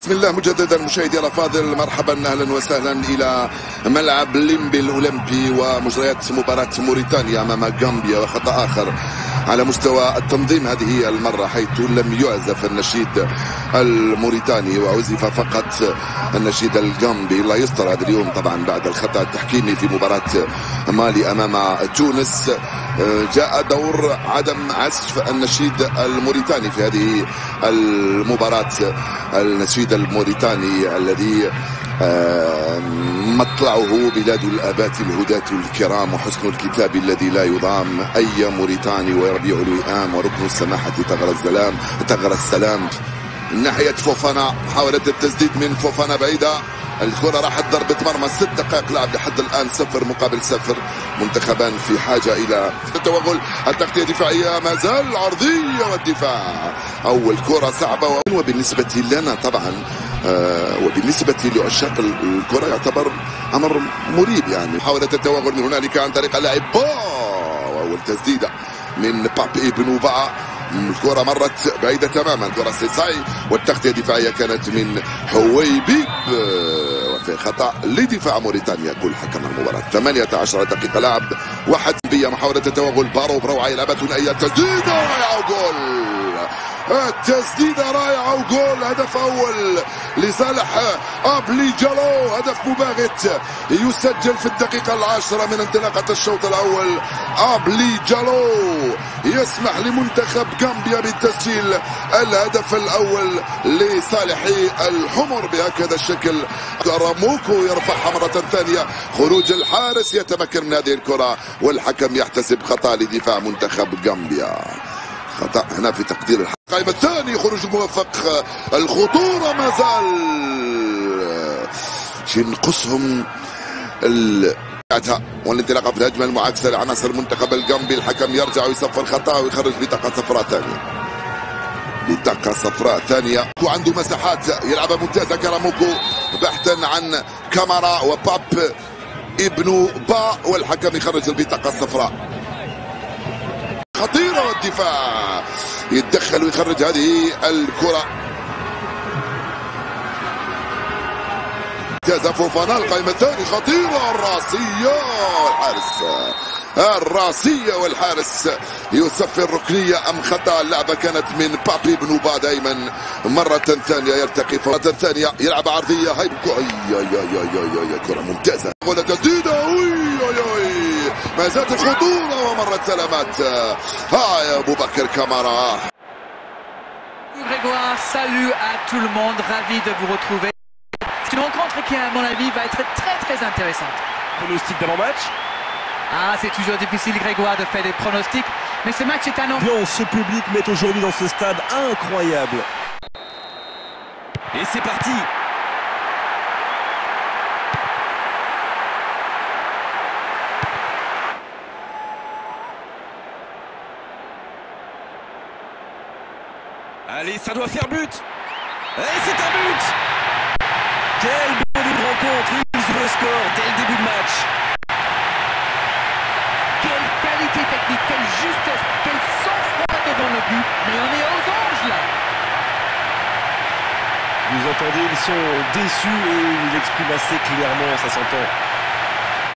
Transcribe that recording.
بسم الله مجددا مشاهدي الافاضل، مرحبا اهلا وسهلا الى ملعب ليمبي الاولمبي ومجريات مباراه موريتانيا امام غامبيا، وخطا اخر على مستوى التنظيم هذه المره، حيث لم يعزف النشيد الموريتاني وعزف فقط النشيد الغامبي. لا يسطر هذا اليوم طبعا بعد الخطا التحكيمي في مباراه مالي امام تونس. جاء دور عدم عزف النشيد الموريتاني في هذه المباراة. النشيد الموريتاني الذي مطلعه بلاد الآبات الهداة الكرام وحسن الكتاب الذي لا يضام، أي موريتاني وربيع الوئام وركن السماحة ثغر السلام. من ناحية فوفانا، محاولة التسديد من فوفانا بعيدة، الكرة راحت ضربة مرمى. 6 دقائق لعب لحد الآن، 0-0. منتخبان في حاجة إلى التوغل. التغطية الدفاعية ما زال عرضية والدفاع. أول كرة صعبة، وبالنسبة لنا طبعا وبالنسبة لعشاق الكرة يعتبر أمر مريب. يعني محاولة التوغل من هنالك عن طريق اللاعب أول تسديدة من بابي بنوبا. الكرة مرت بعيدة تماما، كرة سيساي، والتغطية الدفاعية كانت من حويبيب، وفي خطأ لدفاع موريتانيا. كل حكم المباراة. 18 دقيقة لعب، واحد بيا. محاولة التوغل، بروعة يلعبها ثنائية، تسديدة رائعة وجول. التسديدة رائعة وجول. هدف أول لصالح أبلي جالو، هدف مباغت يسجل في الدقيقة 10 من انطلاقة الشوط الأول. أبلي جالو يسمح لمنتخب غامبيا بالتسجيل الهدف الأول لصالح الحمر بهكذا الشكل. راموكو يرفعها مرة ثانية، خروج الحارس يتمكن من هذه الكرة، والحكم يحتسب خطأ لدفاع منتخب غامبيا. خطأ هنا في تقدير القائمة الثاني، خروج موفق. الخطورة ما زال ينقصهم والانطلاقة في الهجمة المعاكسة لعناصر المنتخب الغامبي. الحكم يرجع ويصفر خطأ ويخرج بطاقة صفراء ثانية. بطاقة صفراء ثانية، وعنده مساحات يلعبها ممتازة كراموكو بحثا عن كامارا وباب ابن با، والحكم يخرج البطاقة الصفراء. خطيرة، والدفاع يتدخل ويخرج هذه الكرة. ممتازة فوفانا، القائمة الثانية خطيرة، الراسية والحارس يصفي الركنية أم خطأ. اللعبة كانت من بابي بنوبا دائما. مرة ثانية يرتقي، مرة ثانية يلعب عرضية، هاي كرة ممتازة، ولا تسديدة، ما زالت الخطورة ومرت سلامات. يا أبو بكر كامارا. Grégoire, salut à tout le monde, ravi de vous retrouver. C'est une rencontre qui, à mon avis, va être très intéressante. Pronostic d'avant-match. C'est toujours difficile, Grégoire, de faire des pronostics, mais ce match est un enfer. Ce public met aujourd'hui dans ce stade incroyable. Et c'est parti. Allez, ça doit faire but. Et c'est un but. Quel beau début de rencontre. Ils ouvrent le score dès le début de match. Quelle qualité technique, quelle justesse, quel sang-froid devant le but. Mais on est aux anges là. Vous entendez, ils sont déçus et ils l'expriment assez clairement, ça s'entend.